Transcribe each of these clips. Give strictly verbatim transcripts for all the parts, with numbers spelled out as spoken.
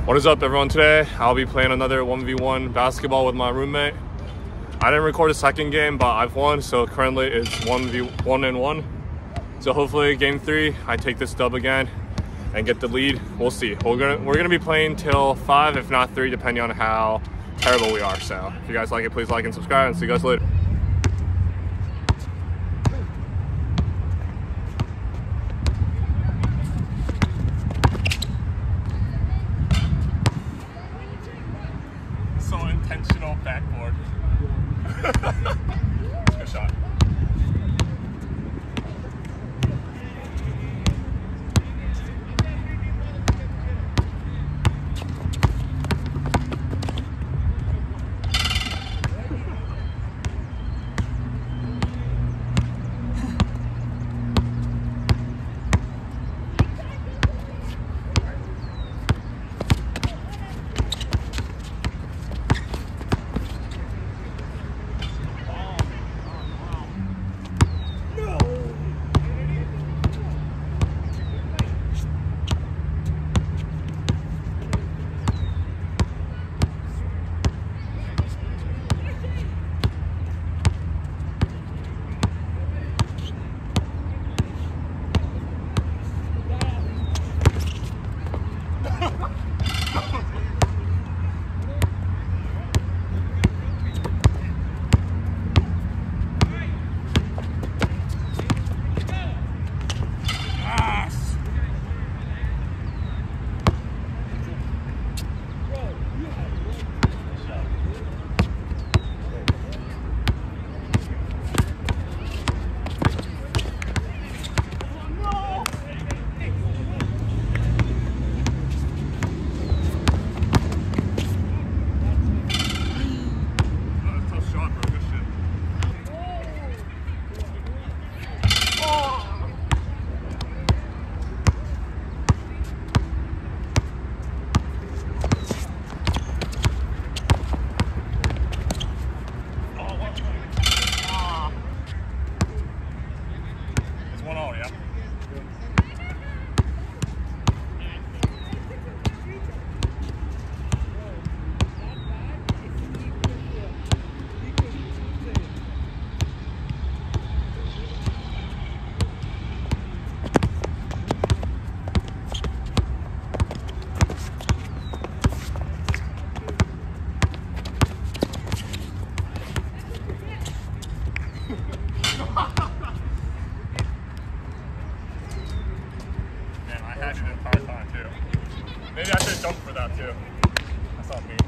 What is up, everyone? Today I'll be playing another one v one basketball with my roommate. I didn't record a second game, but I've won, so currently it's one v one and one. So hopefully game three I take this dub again and get the lead. We'll see. We're gonna we're gonna be playing till five, if not three, depending on how terrible we are. So if you guys like it, please like and subscribe, and see you guys later. So intentional backboard. Good shot. Maybe I should jump for that too. That's on me.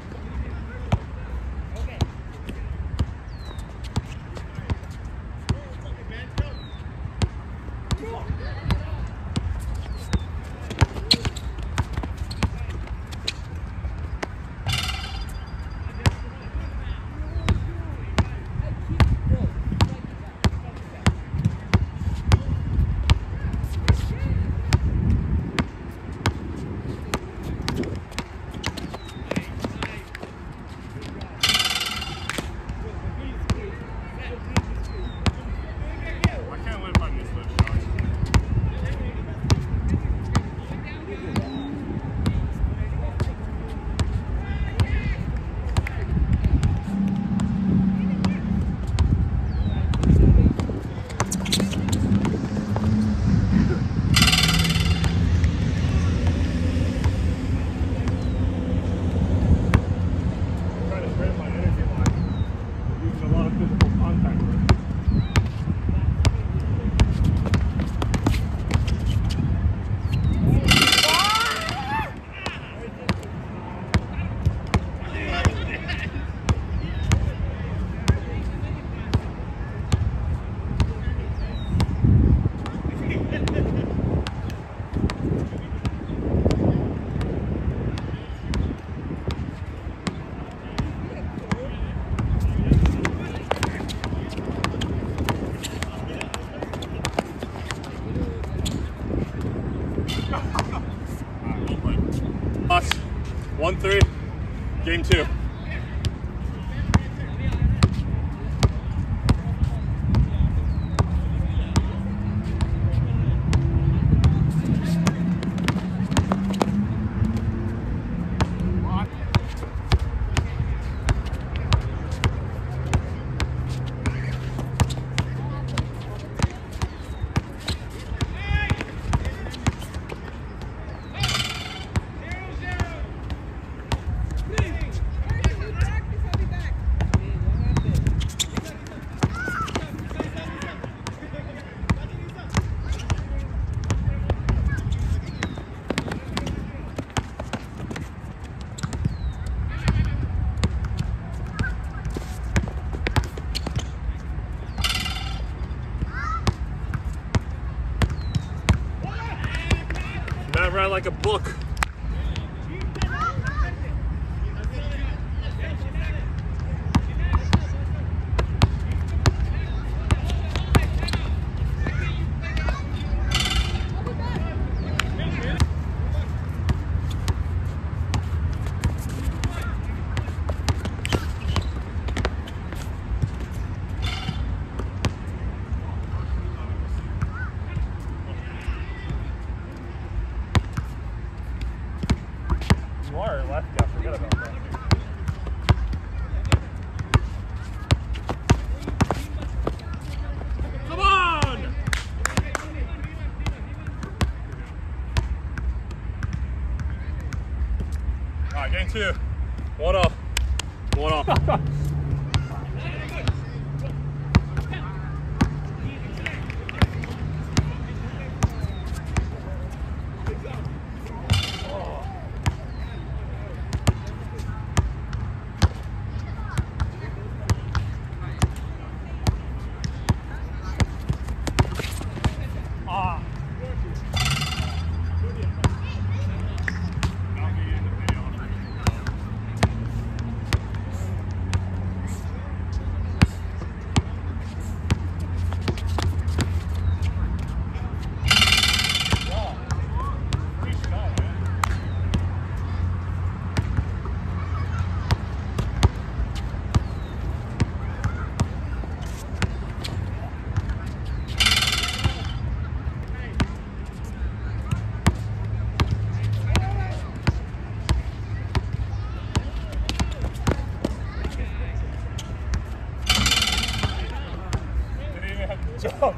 one three, game two. like a book. You are lefty, I forget about that. Come on! Alright, game two. One up. One up. Jump.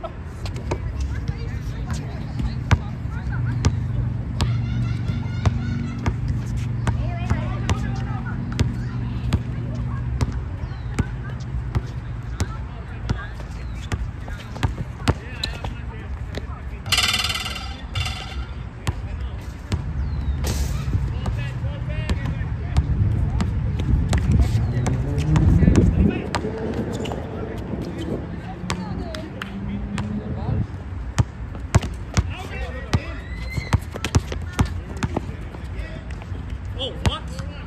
Oh, what?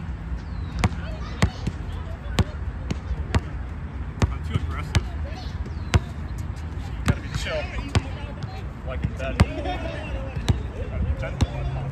I'm too aggressive. You gotta be chill. Like in bed. Gotta be gentle.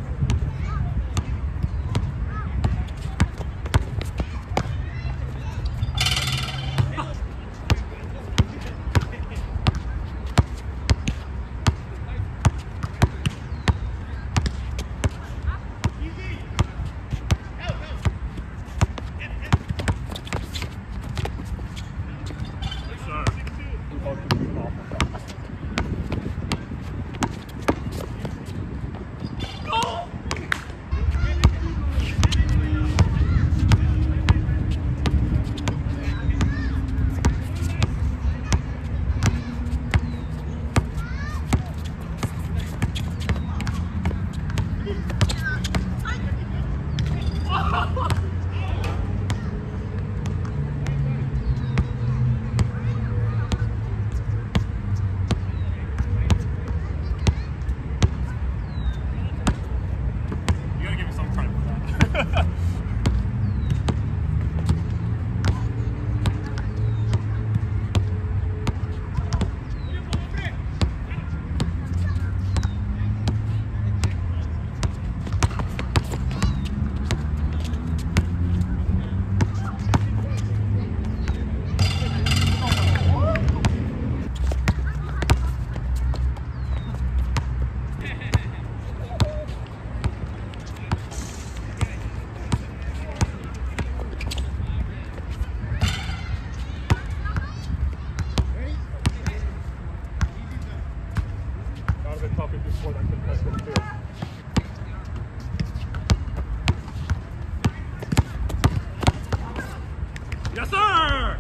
Before that contestant too. Yes, sir!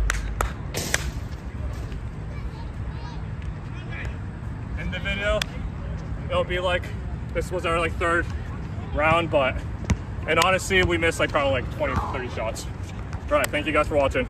In the video, it'll be like, this was our like third round, but, and honestly, we missed like probably like twenty, thirty shots. All right, thank you guys for watching.